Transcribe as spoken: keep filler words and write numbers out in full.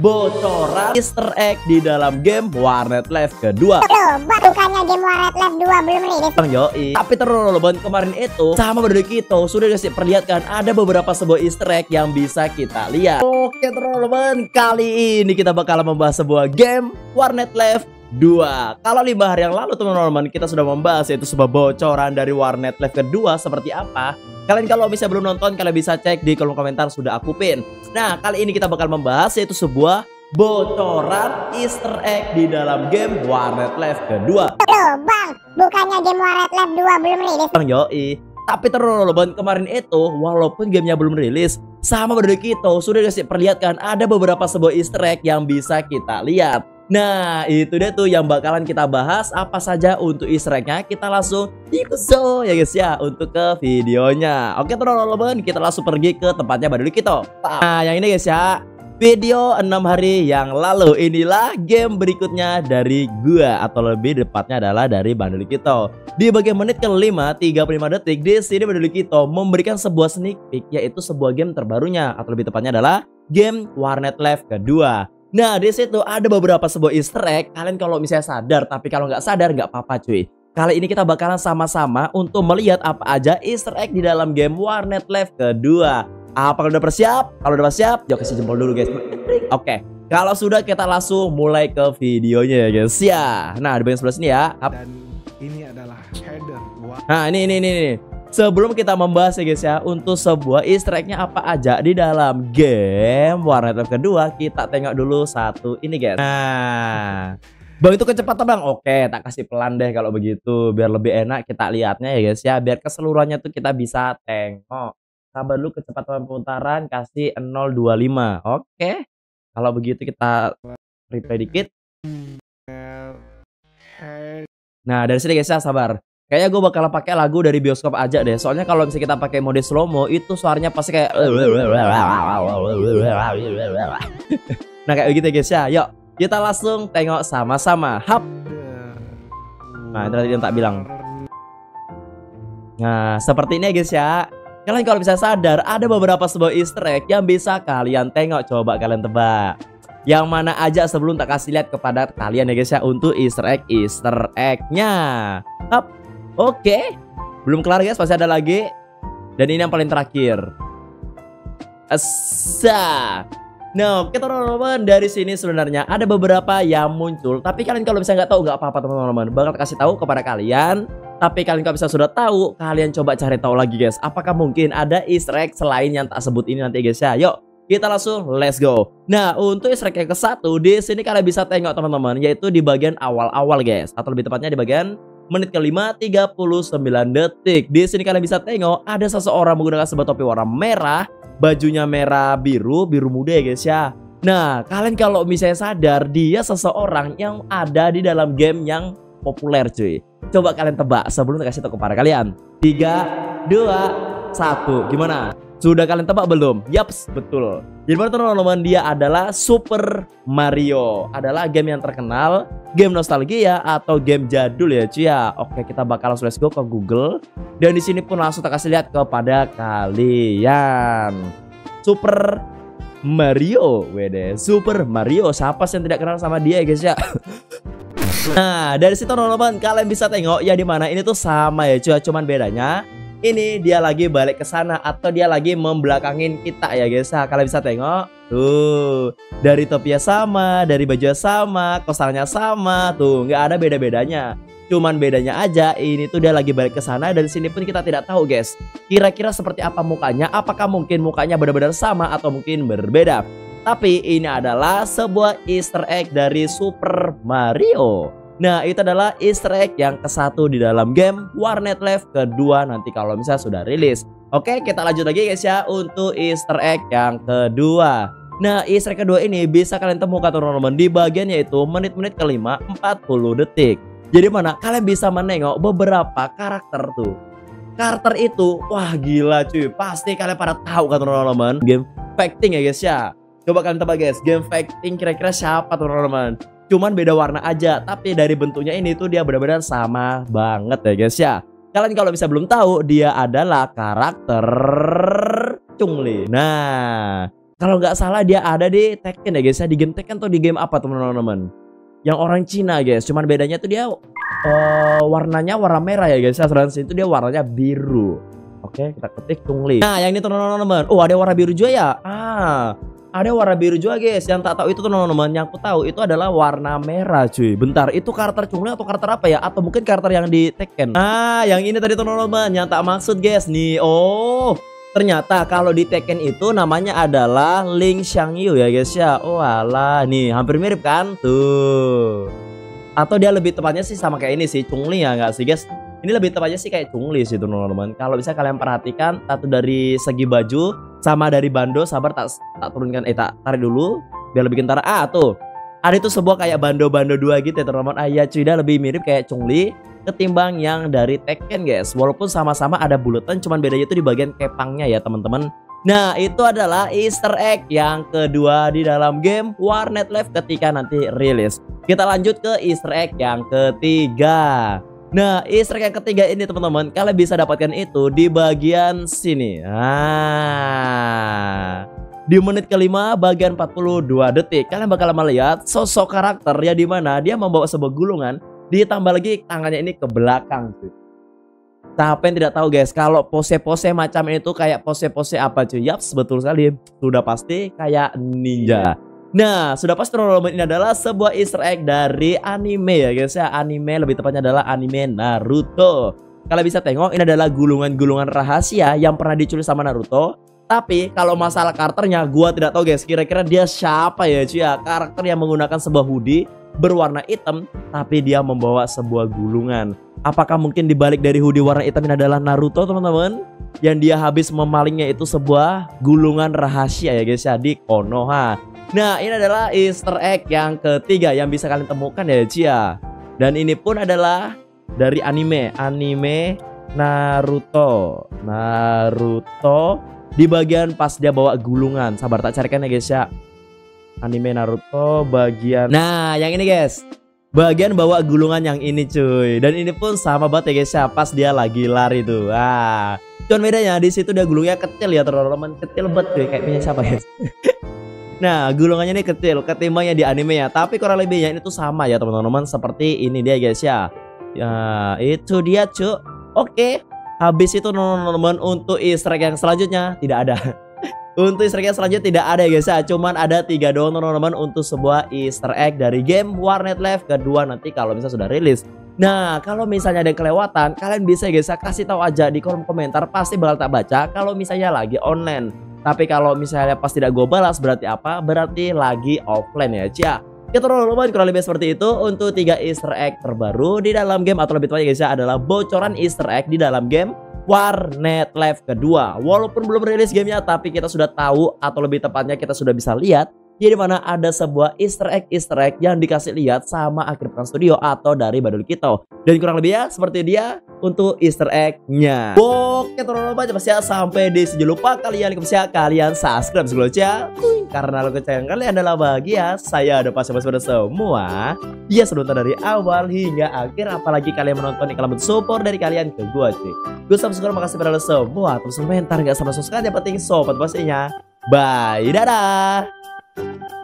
bocoran Easter egg di dalam game Warnet Live kedua. Loh, bukannya game Warnet Live dua belum rilis? Yoi. Tapi terus ban kemarin itu sama berdua kita sudah kasih perlihatkan ada beberapa sebuah Easter egg yang bisa kita lihat. Oke terus ban, kali ini kita bakal membahas sebuah game Warnet Live dua. Kalau lima hari yang lalu teman-teman kita sudah membahas yaitu sebuah bocoran dari Warnet Live kedua seperti apa. Kalian kalau bisa belum nonton kalian bisa cek di kolom komentar, sudah aku pin. Nah kali ini kita bakal membahas yaitu sebuah bocoran Easter egg di dalam game Warnet Live kedua. Loh bang, bukannya game Warnet Live dua belum rilis? Bang Yoi. Tapi terus ban kemarin itu walaupun gamenya belum rilis, sama berdua kita sudah kasih perlihatkan ada beberapa sebuah Easter egg yang bisa kita lihat. Nah itu dia tuh yang bakalan kita bahas apa saja untuk Easter egg-nya. Kita langsung ikut so ya guys ya untuk ke videonya. Oke teman-teman, kita langsung pergi ke tempatnya baru kita. Nah yang ini guys ya, video enam hari yang lalu. Inilah game berikutnya dari gua, atau lebih tepatnya adalah dari Bandul kita. Di bagian menit kelima tiga puluh lima detik di sini Bandul kita memberikan sebuah sneak peek yaitu sebuah game terbarunya, atau lebih tepatnya adalah game Warnet Live kedua. Nah di situ ada beberapa sebuah Easter egg. Kalian kalau misalnya sadar, tapi kalau nggak sadar nggak apa-apa cuy. Kali ini kita bakalan sama-sama untuk melihat apa aja Easter egg di dalam game Warnet Live kedua. Apa kalau udah bersiap? Kalau udah bersiap, yuk kasih jempol dulu guys. Oke, kalau sudah kita langsung mulai ke videonya ya guys ya. Nah di bagian sebelah sini ya. Dan ini adalah header. Nah ini ini ini. ini. Sebelum kita membahas ya guys ya untuk sebuah Easter egg-nya apa aja di dalam game Warnet Live kedua, kita tengok dulu satu ini guys. Nah, bang itu kecepatan bang. Oke, tak kasih pelan deh kalau begitu biar lebih enak kita lihatnya ya guys ya. Biar keseluruhannya tuh kita bisa tengok. Sabar dulu, kecepatan pemutaran kasih nol dua lima. Oke. Kalau begitu kita replay dikit. Nah, dari sini guys ya, sabar. Kayaknya gue bakal pakai lagu dari bioskop aja deh. Soalnya kalau misalnya kita pakai mode slow mo itu suaranya pasti kayak nah kayak gitu guys ya. Yuk kita langsung tengok sama-sama. Hap. Nah itu tadi yang tak bilang. Nah seperti ini ya guys ya. Kalian kalau bisa sadar ada beberapa sebuah Easter egg yang bisa kalian tengok. Coba kalian tebak yang mana aja sebelum tak kasih lihat kepada kalian ya guys ya untuk Easter egg Easter egg-nya. Hap. Oke, belum kelar guys, masih ada lagi. Dan ini yang paling terakhir. Asa. Nah, kita teman-teman dari sini sebenarnya ada beberapa yang muncul. Tapi kalian kalau bisa nggak tahu nggak apa-apa teman-teman. Bakal kasih tahu kepada kalian. Tapi kalian kalau bisa sudah tahu, kalian coba cari tahu lagi guys. Apakah mungkin ada Easter egg selain yang tak sebut ini nanti guys ya? Yuk, kita langsung let's go. Nah, untuk Easter egg yang ke satu di sini kalian bisa tengok teman-teman, yaitu di bagian awal-awal guys, atau lebih tepatnya di bagian menit kelima tiga puluh sembilan detik. Di sini kalian bisa tengok ada seseorang menggunakan sebuah topi warna merah, bajunya merah biru, biru muda ya guys ya. Nah, kalian kalau misalnya sadar dia seseorang yang ada di dalam game yang populer cuy. Coba kalian tebak sebelum kasih tahu kepada kalian. tiga, dua, satu. Gimana? Sudah kalian tebak belum? Yaps, betul. Jadi teman-teman, dia adalah Super Mario. Adalah game yang terkenal, game nostalgia atau game jadul ya cuy ya. Oke, kita bakal langsung let's go ke Google. Dan di sini pun langsung tak kasih lihat kepada kalian. Super Mario, wede. Super Mario, siapa sih yang tidak kenal sama dia ya guys ya? Nah, dari situ teman-teman kalian bisa tengok ya di mana ini tuh sama ya cuy, cuman bedanya ini dia lagi balik ke sana atau dia lagi membelakangin kita ya guys. Nah, kalian bisa tengok tuh dari topinya sama, dari bajunya sama, kosannya sama, tuh nggak ada beda-bedanya. Cuman bedanya aja ini tuh dia lagi balik ke sana dan sini pun kita tidak tahu guys. Kira-kira seperti apa mukanya? Apakah mungkin mukanya benar-benar sama atau mungkin berbeda? Tapi ini adalah sebuah Easter egg dari Super Mario. Nah itu adalah Easter egg yang ke satu di dalam game Warnet Live kedua nanti kalau misalnya sudah rilis. Oke kita lanjut lagi guys ya untuk Easter egg yang kedua. Nah Easter egg kedua ini bisa kalian temukan teman-teman di bagian yaitu menit-menit kelima empat puluh detik. Jadi mana kalian bisa menengok beberapa karakter tuh. Karakter itu wah gila cuy, pasti kalian pada tahu kan teman-teman. Game fighting ya guys ya. Coba kalian tebak guys, game fighting kira-kira siapa teman-teman? Cuman beda warna aja, tapi dari bentuknya ini tuh dia benar-benar sama banget ya guys ya. Kalian kalau bisa belum tahu, dia adalah karakter Chun-Li. Nah, Kalau nggak salah dia ada di Tekken ya guys ya. Di game Tekken tuh di game apa teman-teman? Yang orang Cina guys. Cuman bedanya tuh dia uh, warnanya warna merah ya guys. Asuransi itu dia warnanya biru. Oke, kita ketik Chun-Li. Nah, yang ini teman-teman. Oh, ada warna biru juga ya? Ah, ada warna biru juga guys. Yang tak tahu itu teman-teman. Yang aku tahu itu adalah warna merah cuy. Bentar, itu karakter Chun-Li atau karakter apa ya? Atau mungkin karakter yang di Tekken. Nah, yang ini tadi teman-teman. Yang tak maksud guys nih. Oh, ternyata kalau di Tekken itu namanya adalah Ling Xiangyu ya guys ya. Oh alah, nih hampir mirip kan tuh. Atau dia lebih tepatnya sih sama kayak ini sih, Chun-Li ya nggak sih guys? Ini lebih tepatnya sih kayak Chun-Li sih teman-teman. Kalau bisa kalian perhatikan satu dari segi baju sama dari bando, sabar tak tak turunkan eh tak tarik dulu biar lebih kentara. Ah tuh. Ada itu sebuah kayak bando-bando dua gitu ya teman-teman. Ah ya cuy, dia lebih mirip kayak Chun-Li ketimbang yang dari Tekken guys. Walaupun sama-sama ada buletan, cuman bedanya itu di bagian kepangnya ya teman-teman. Nah itu adalah Easter egg yang kedua di dalam game Warnet Live ketika nanti rilis. Kita lanjut ke Easter egg yang ketiga. Nah Easter egg yang ketiga ini teman-teman, kalian bisa dapatkan itu di bagian sini. Nah di menit kelima bagian empat puluh dua detik kalian bakal melihat sosok karakter ya, dimana dia membawa sebuah gulungan. Ditambah lagi tangannya ini ke belakang tuh. Siapa yang tidak tahu guys, kalau pose-pose macam ini tuh kayak pose-pose apa cuy? Yaps, betul sekali. Sudah pasti kayak ninja. Nah, sudah pasti teman-teman, ini adalah sebuah Easter egg dari anime ya guys ya. Anime, lebih tepatnya adalah anime Naruto. Kalian bisa tengok ini adalah gulungan-gulungan rahasia yang pernah diculik sama Naruto. Tapi kalau masalah karakternya gua tidak tahu guys, kira-kira dia siapa ya cuy ya? Karakter yang menggunakan sebuah hoodie berwarna hitam tapi dia membawa sebuah gulungan. Apakah mungkin dibalik dari hoodie warna hitam ini adalah Naruto teman-teman? Yang dia habis memalingnya itu sebuah gulungan rahasia ya guys ya di Konoha. Nah ini adalah Easter egg yang ketiga yang bisa kalian temukan ya Cia. Dan ini pun adalah dari anime Anime Naruto. Naruto di bagian pas dia bawa gulungan. Sabar tak carikan ya guys ya. Anime Naruto bagian, nah yang ini guys, bagian bawa gulungan yang ini cuy. Dan ini pun sama banget ya guys ya, pas dia lagi lari tuh. Ah, cuman bedanya di situ dia gulungnya kecil ya teman-teman, kecil banget cuy, kayak punya siapa guys. Nah gulungannya ini kecil ketimbangnya di anime ya, tapi kurang lebihnya ini tuh sama ya teman-teman, seperti ini dia guys ya. Ya itu dia cuy. Oke, habis itu teman-teman untuk Easter egg yang selanjutnya tidak ada. Untuk Easter egg selanjutnya tidak ada ya guys ya. Cuman ada tiga doang teman-teman untuk sebuah Easter egg dari game Warnet Live kedua nanti kalau misalnya sudah rilis. Nah kalau misalnya ada yang kelewatan, kalian bisa guys ya kasih tahu aja di kolom komentar, pasti bakal tak baca kalau misalnya lagi online. Tapi kalau misalnya pas tidak gue balas berarti apa? Berarti lagi offline ya cia. Kita teman-teman kurang lebih seperti itu untuk tiga Easter egg terbaru di dalam game, atau lebih tepatnya guys ya adalah bocoran Easter egg di dalam game Warnet Live kedua. Walaupun belum rilis gamenya, tapi kita sudah tahu, atau lebih tepatnya kita sudah bisa lihat jadi mana ada sebuah Easter egg Easter egg yang dikasih lihat sama Akhir Pekan Studio atau dari Badul Kito. Dan kurang lebih ya seperti dia untuk Easter egg-nya. Oke teman-teman, coba ya sampai di sini. Lupa kalian ya kalian subscribe sebelum ya, karena lo kesayangan kalian adalah bahagia. Saya ada pas pada semua ya sudah nonton dari awal hingga akhir, apalagi kalian menonton ini, kalian support dari kalian ke gua cuy. Gue subscribe, makasih pada lo semua. Terus komentar gak sama subscribe yang penting sobat pastinya. Bye, dadah.